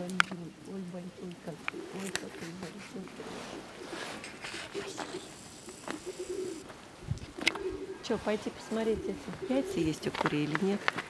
Ой, большой какой. Ой, какой большой. Что, пойти посмотреть, эти яйца есть у курей или нет?